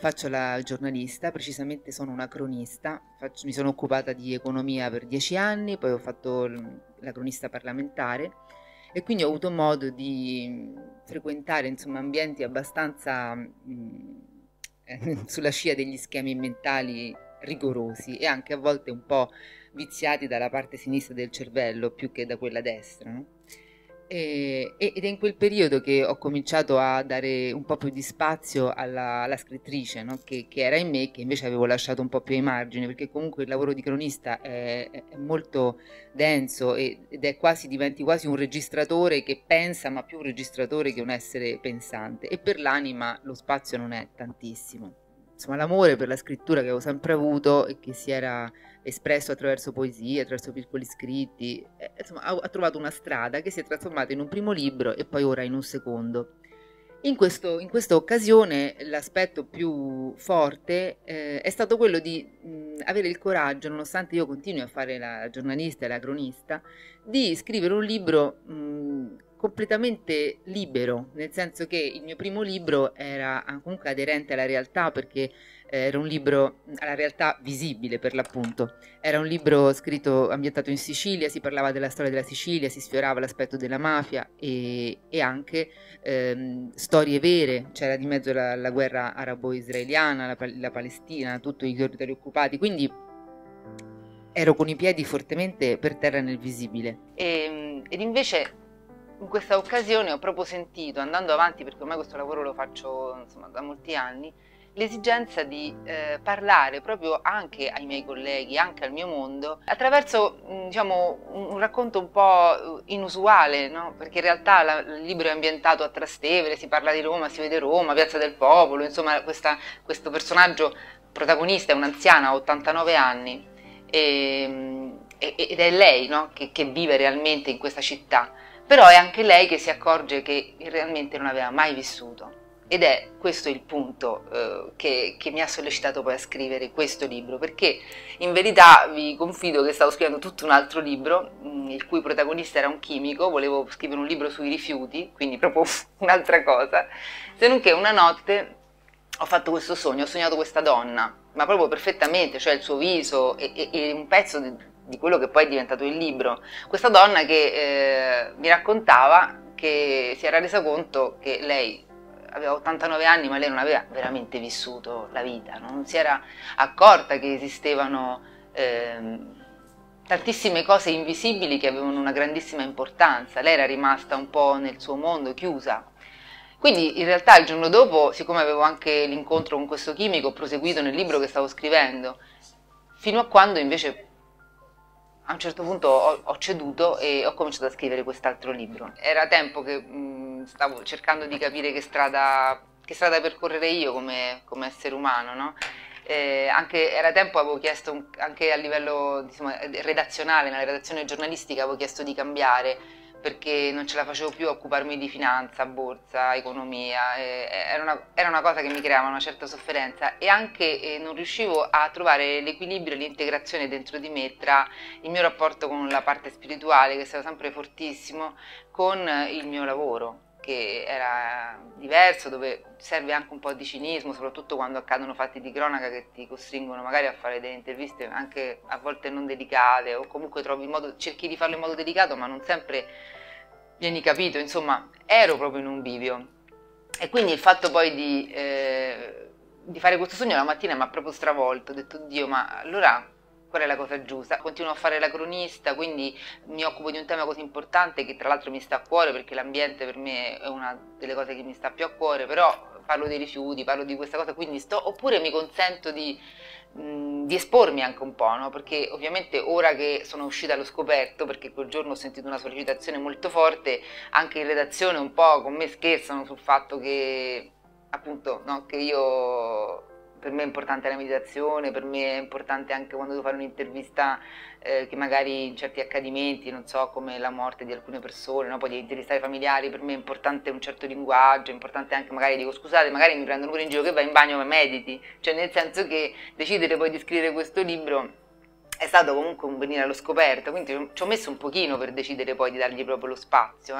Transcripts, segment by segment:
faccio la giornalista, precisamente sono una cronista, mi sono occupata di economia per 10 anni, poi ho fatto la cronista parlamentare e quindi ho avuto modo di frequentare insomma, ambienti abbastanza sulla scia degli schemi mentali rigorosi e anche a volte un po' viziati dalla parte sinistra del cervello più che da quella destra, no? Ed è in quel periodo che ho cominciato a dare un po' più di spazio alla scrittrice, no? Che era in me, che invece avevo lasciato un po' più ai margini, perché comunque il lavoro di cronista è molto denso ed è diventi quasi un registratore che pensa, ma più un registratore che un essere pensante. E per l'anima lo spazio non è tantissimo. Insomma, l'amore per la scrittura che avevo sempre avuto e che si era espresso attraverso poesie, attraverso piccoli scritti, insomma ha trovato una strada che si è trasformata in un primo libro e poi ora in un secondo. In questa occasione l'aspetto più forte è stato quello di avere il coraggio, nonostante io continui a fare la giornalista e la cronista, di scrivere un libro completamente libero, nel senso che il mio primo libro era comunque aderente alla realtà perché era un libro alla realtà visibile per l'appunto. Era un libro scritto, ambientato in Sicilia, si parlava della storia della Sicilia, si sfiorava l'aspetto della mafia e anche storie vere, c'era di mezzo la guerra arabo-israeliana, la Palestina, tutti i territori occupati, quindi ero con i piedi fortemente per terra nel visibile. Ed invece in questa occasione ho proprio sentito, andando avanti, perché ormai questo lavoro lo faccio insomma, da molti anni, l'esigenza di parlare proprio anche ai miei colleghi, anche al mio mondo, attraverso diciamo, un racconto un po' inusuale, no? Perché in realtà il libro è ambientato a Trastevere, si parla di Roma, si vede Roma, Piazza del Popolo, insomma questo personaggio protagonista è un'anziana, ha 89 anni, ed è lei, no? che vive realmente in questa città, però è anche lei che si accorge che realmente non aveva mai vissuto. Ed è questo il punto che mi ha sollecitato poi a scrivere questo libro, perché in verità vi confido che stavo scrivendo tutto un altro libro, il cui protagonista era un chimico, volevo scrivere un libro sui rifiuti, quindi proprio un'altra cosa, se non che una notte ho fatto questo sogno, ho sognato questa donna, ma proprio perfettamente, cioè il suo viso e un pezzo di quello che poi è diventato il libro. Questa donna che mi raccontava che si era resa conto che lei aveva 89 anni, ma lei non aveva veramente vissuto la vita, no? Non si era accorta che esistevano tantissime cose invisibili che avevano una grandissima importanza. Lei era rimasta un po' nel suo mondo, chiusa. Quindi in realtà il giorno dopo, siccome avevo anche l'incontro con questo chimico, ho proseguito nel libro che stavo scrivendo, fino a quando invece a un certo punto ho ceduto e ho cominciato a scrivere quest'altro libro. Era tempo che stavo cercando di capire che strada percorrere io come essere umano, no? Era tempo, avevo chiesto anche a livello insomma, redazionale, nella redazione giornalistica avevo chiesto di cambiare, perché non ce la facevo più a occuparmi di finanza, borsa, economia, era una cosa che mi creava una certa sofferenza e anche non riuscivo a trovare l'equilibrio e l'integrazione dentro di me tra il mio rapporto con la parte spirituale, che stava sempre fortissimo, con il mio lavoro, che era diverso, dove serve anche un po' di cinismo, soprattutto quando accadono fatti di cronaca che ti costringono magari a fare delle interviste anche a volte non delicate, o comunque cerchi di farlo in modo delicato, ma non sempre vieni capito, insomma, ero proprio in un bivio. E quindi il fatto poi di fare questo sogno la mattina mi ha proprio stravolto, ho detto, Dio, ma allora qual è la cosa giusta? Continuo a fare la cronista, quindi mi occupo di un tema così importante che tra l'altro mi sta a cuore, perché l'ambiente per me è una delle cose che mi sta più a cuore, però parlo dei rifiuti, parlo di questa cosa, quindi oppure mi consento di espormi anche un po', no? Perché ovviamente ora che sono uscita allo scoperto, perché quel giorno ho sentito una sollecitazione molto forte, anche in redazione un po' con me scherzano sul fatto che appunto no, che io per me è importante la meditazione, per me è importante anche quando devo fare un'intervista che magari in certi accadimenti, non so, come la morte di alcune persone, no? Poi di intervistare familiari, per me è importante un certo linguaggio, è importante anche magari dico scusate, magari mi prendono pure in giro che vai in bagno ma mediti, cioè nel senso che decidere poi di scrivere questo libro è stato comunque un venire allo scoperto, quindi ci ho messo un pochino per decidere poi di dargli proprio lo spazio.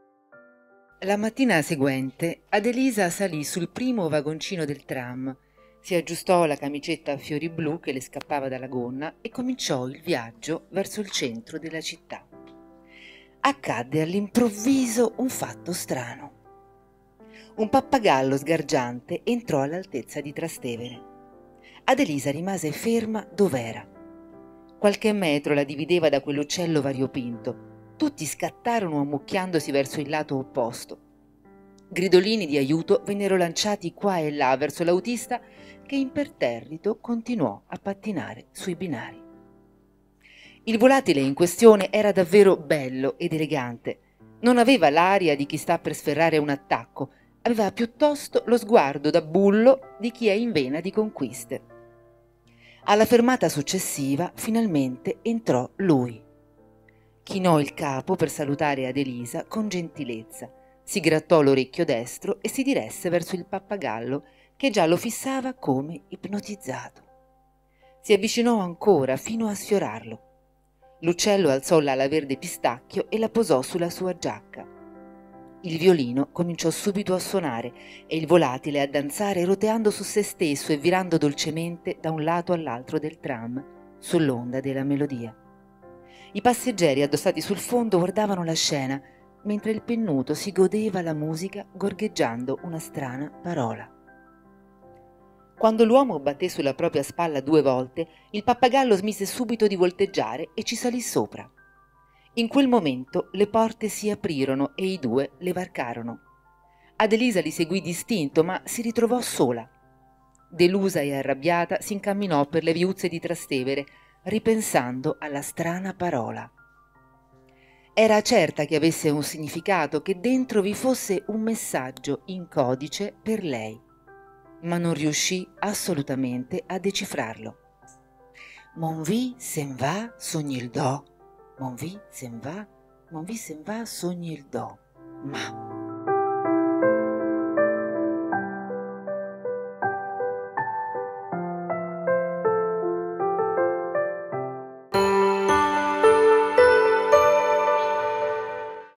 La mattina seguente Adelisa salì sul primo vagoncino del tram Si aggiustò la camicetta a fiori blu che le scappava dalla gonna e cominciò il viaggio verso il centro della città. Accadde all'improvviso un fatto strano. Un pappagallo sgargiante entrò all'altezza di Trastevere. Adelisa rimase ferma dov'era. Qualche metro la divideva da quell'uccello variopinto. Tutti scattarono ammucchiandosi verso il lato opposto. Gridolini di aiuto vennero lanciati qua e là verso l'autista che imperterrito continuò a pattinare sui binari. Il volatile in questione era davvero bello ed elegante. Non aveva l'aria di chi sta per sferrare un attacco, aveva piuttosto lo sguardo da bullo di chi è in vena di conquiste. Alla fermata successiva finalmente entrò lui. Chinò il capo per salutare Adelisa con gentilezza, si grattò l'orecchio destro e si diresse verso il pappagallo che già lo fissava come ipnotizzato. Si avvicinò ancora fino a sfiorarlo. L'uccello alzò l'ala verde pistacchio e la posò sulla sua giacca. Il violino cominciò subito a suonare e il volatile a danzare roteando su se stesso e virando dolcemente da un lato all'altro del tram sull'onda della melodia. I passeggeri addossati sul fondo guardavano la scena mentre il pennuto si godeva la musica gorgheggiando una strana parola. Quando l'uomo batté sulla propria spalla 2 volte, il pappagallo smise subito di volteggiare e ci salì sopra. In quel momento le porte si aprirono e i 2 le varcarono. Adelisa li seguì distinto, ma si ritrovò sola. Delusa e arrabbiata si incamminò per le viuzze di Trastevere, ripensando alla strana parola. Era certa che avesse un significato, che dentro vi fosse un messaggio in codice per lei, ma non riuscì assolutamente a decifrarlo. Mon vie s'en va, sogni il do. Mon vie s'en va, sogni il do. Ma